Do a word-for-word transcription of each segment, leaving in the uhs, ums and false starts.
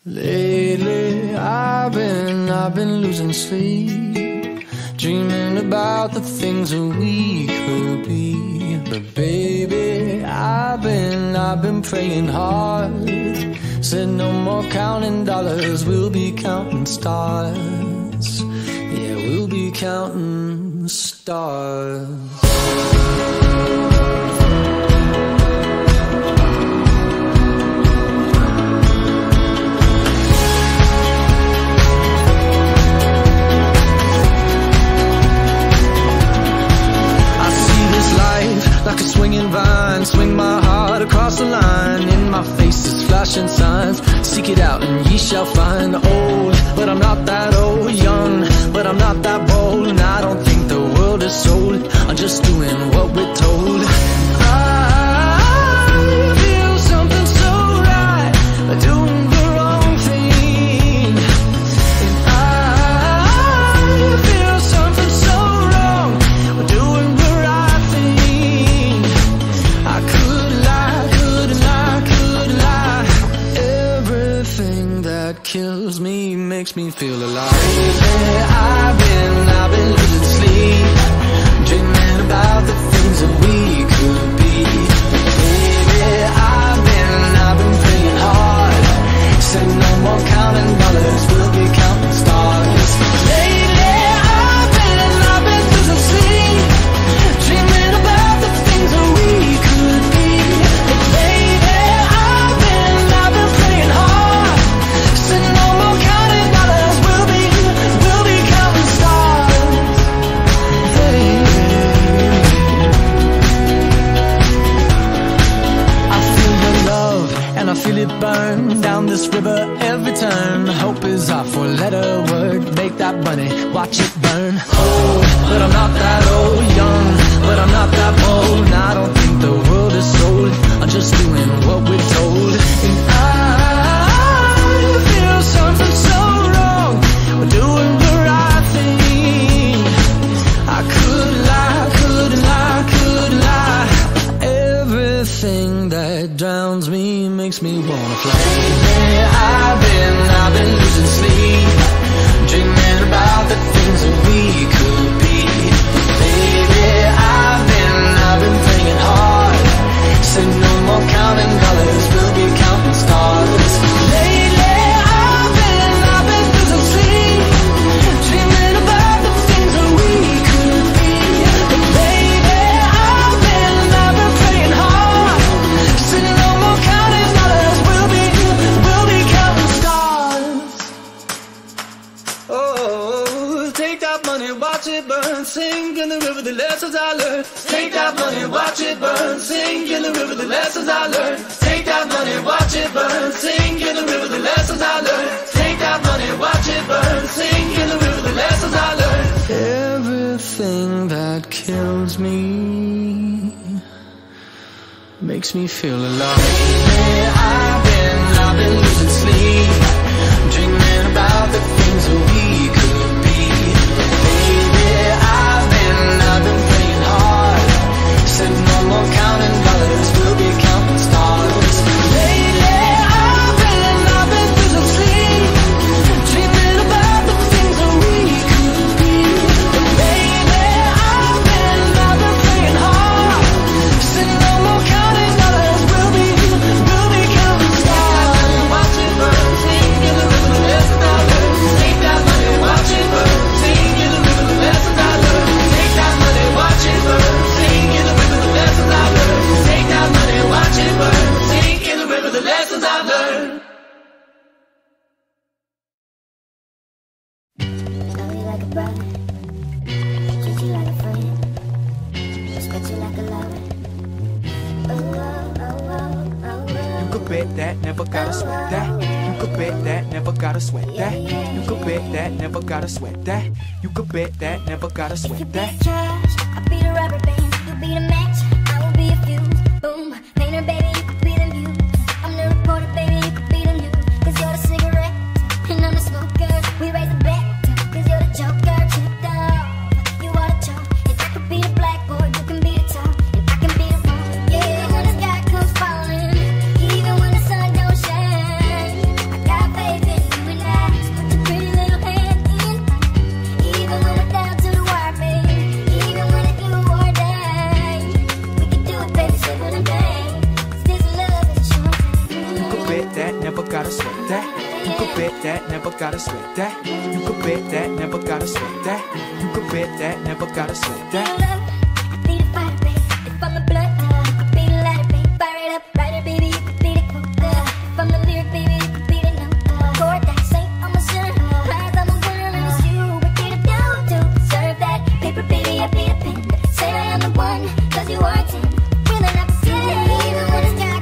Lately I've been, I've been losing sleep, dreaming about the things that we could be. But baby, I've been, I've been praying hard. Said no more counting dollars, we'll be counting stars. Yeah, we'll be counting stars. Like a swinging vine, swing my heart across the line. In my face is flashing signs. Seek it out and ye shall find. Old, but I'm not that old. Young, but I'm not that bold. And I don't think the world is sold. I'm just doing what we're told. I feel something so right, doing the wrong thing. And I feel something so wrong, doing the right thing. I could lie, could lie, could lie. Everything that kills me makes me feel alive. Lately I've been, I've been losing sleep, dreaming about the things that we could be. Baby, I've been, I've been praying hard. Said no more counting dollars, we'll be counting stars. Lately I've been, I've been losing sleep, dreaming about the things that we could be. Baby, I've been, I've been praying hard. Said no more counting dollars, we'll be, we'll be counting stars. Hey. I feel the love and I feel it burn down this river every turn. Hope is our four-letter word. Make that money, watch it burn. Old, but I'm not that old. Young, but I'm not that bold. And I don't think the world is sold. I'm just doing what we're told. And I feel something so wrong, we're doing the right thing. I could lie, could lie, could lie. Everything that drowns me makes me wanna fly. Lately I've been, I've been losing sleep, dreaming about the things that we could be. Baby, I've been, I've been praying hard. Said no more counting dollars, we'll be counting stars. Lately I've been, I've been losing sleep, dreaming about the things that we could be. But baby, I've been, I've been praying hard. Said no more counting dollars, we'll be, we'll be counting stars. Oh, take that money, watch it burn, sing in the river the lessons I learned. Take that money, watch it burn, sing in the river the lessons I learned. Take that money, watch it burn, sing in the river the lessons I learned. Take that money, watch it burn, sing in the river the lessons I learned. Everything that kills me makes me feel alive. Lately I've been, I've been losing sleep, dreaming about the things that we could be. Baby, I've been, I've been praying hard. Said no more counting dollars, we'll be counting stars. Lately I've been, I've been losing sleep, dreaming about the things that we could be. Baby, I've been, I've been praying hard. Said no more counting dollars, we'll be, we'll be counting stars. Watch it burn, sing in the river the lessons I learned. Take that money, watch it burn, sing in the river the lessons I learned. Take that money, watch it burn, sing in the river the lessons I learned. Take that money, watch it burn, sing in the river the lessons I learned. Love you like a brother, treat you like a friend, respect you like a lover. Oh, oh, oh, oh, oh. You could bet that, never gotta sweat that. You could bet that, never gotta sweat that. You could bet that, never gotta sweat that. You could bet that, never gotta If you sweat be that. the trash, I'll be the rubber band. You be the match, I will be a fuse. Boom, painter, baby, you could be the muse. I'm the reporter, baby, you could be the news. Cause you're the cigarette, and I'm the smoker. We raise the bet, cause you're the joker. Tripped off, you are the chalk. And I could be the blackboard, you can be the top. And I can be the wrong. Yeah, when the sky comes falling, even when the sun don't shine, I got faith gotta sweat that. You could bet that, never gotta sweat that. You could bet that, never gotta sweat that. You could bet that, never gotta sweat that. Be the fighter, baby. If I'm the blood, you could be the lighter, baby. Fire it up, writer, baby. You could be the quota. If I'm the lyric, baby, you could be the note. Chord that ain't on my shirt. Rise, I'm a winner, and it's you. We're here to do to serve that paper, baby. I be the pen. Say I am the one, cause you are ten. Feeling up to even when it's dark.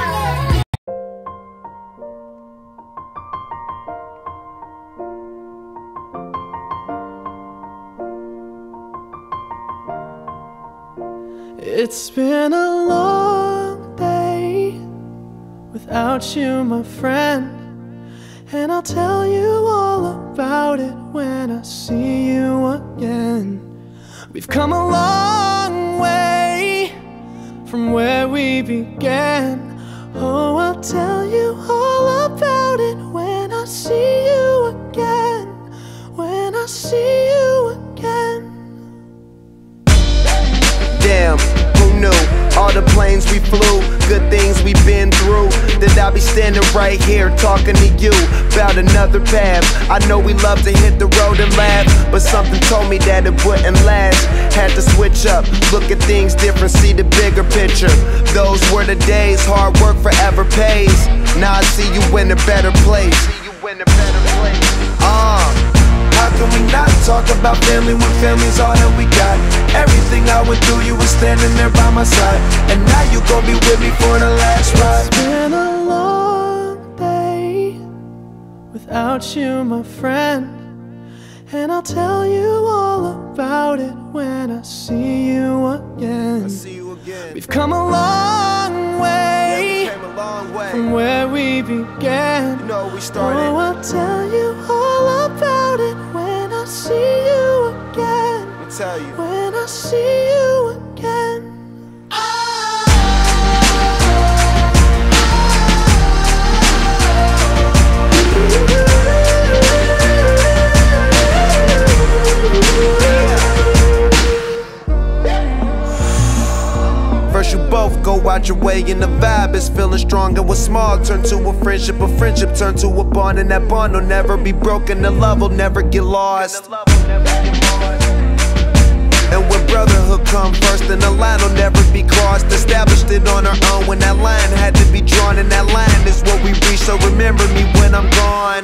It's been a long day without you, my friend, and I'll tell you all about it when I see you again. We've come a long way from where we began. Oh, I'll tell you all about it when I see you again. When I see you again. Damn, who knew? All the planes we flew, good things we've been through. That I'll be standing right here talking to you about another path. I know we love to hit the road and laugh, but something told me that it wouldn't last. Had to switch up, look at things different, see the bigger picture. Those were the days, hard work forever pays. Now I see you in a better place. See you in a better place. Ah. Uh. How can we not talk about family when family's all that we got? Everything I went through, you were standing there by my side, and now you gon' be with me for the last ride. It's been a long day without you, my friend, and I'll tell you all about it when I see you again. I see you again. We've come a long way, yeah, we came a long way from where we began. You know we started. Oh, I'll tell you all about it when I see you again. Let me tell you. When I see you again. First you both go out your way and the vibe is feeling strong, and what's small turn to a friendship, a friendship turn to a bond, and that bond will never be broken, the love will never get lost. And when brotherhood come first, then the line will never be crossed. Established it on our own when that line had to be drawn, and that line is what we reach, so remember me when I'm gone.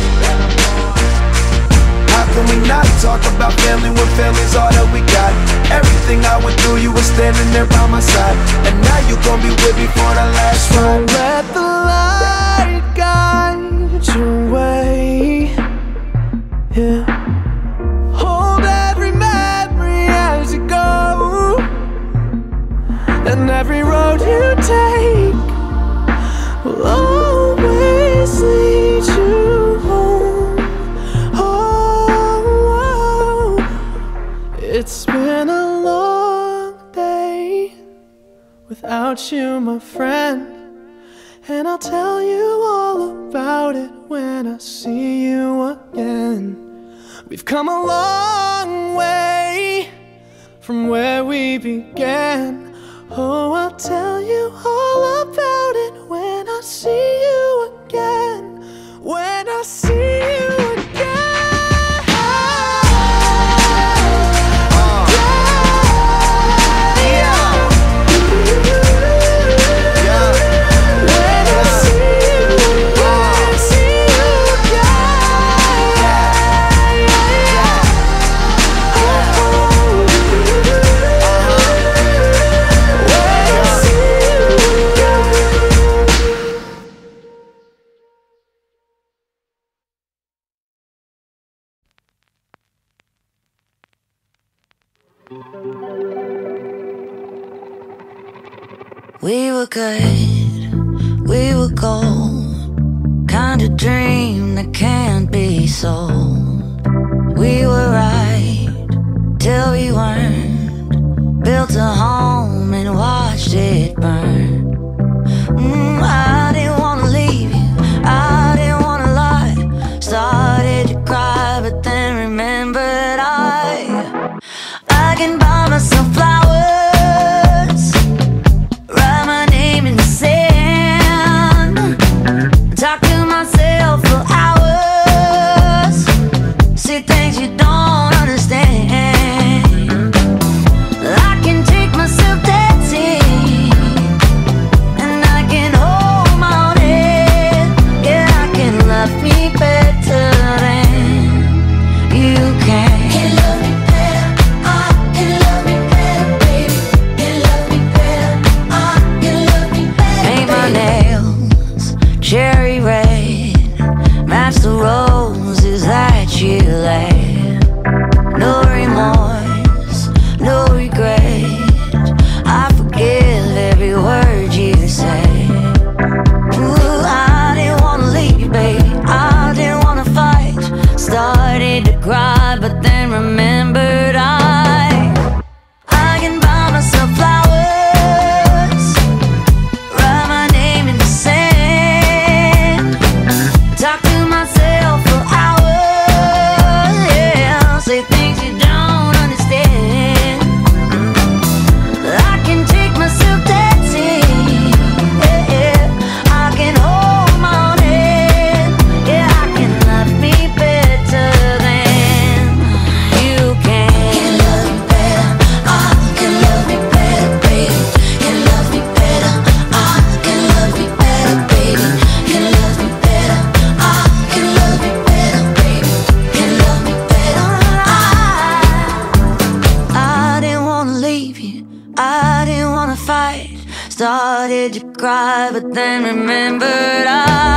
How can we not talk about family when family's all that we got? Everything I went through, you were standing there by my side, and now you gon' be with me for the last ride. So let the light guide your way, yeah. Hold every memory as you go, and every road you take will always lead you home. It's been a long day without you, my friend, and I'll tell you all about it when I see you again. We've come a long way from where we began. Oh, I'll tell you all about it when I see you again. When I see you again. We were good, we were gold, kind of dream that can't be sold. We were right till we weren't, built a home and watched it burn. mm, I didn't wanna leave you, I didn't wanna lie. Started to cry but then remembered I I can buy myself flowers, talk to cry, but then remembered I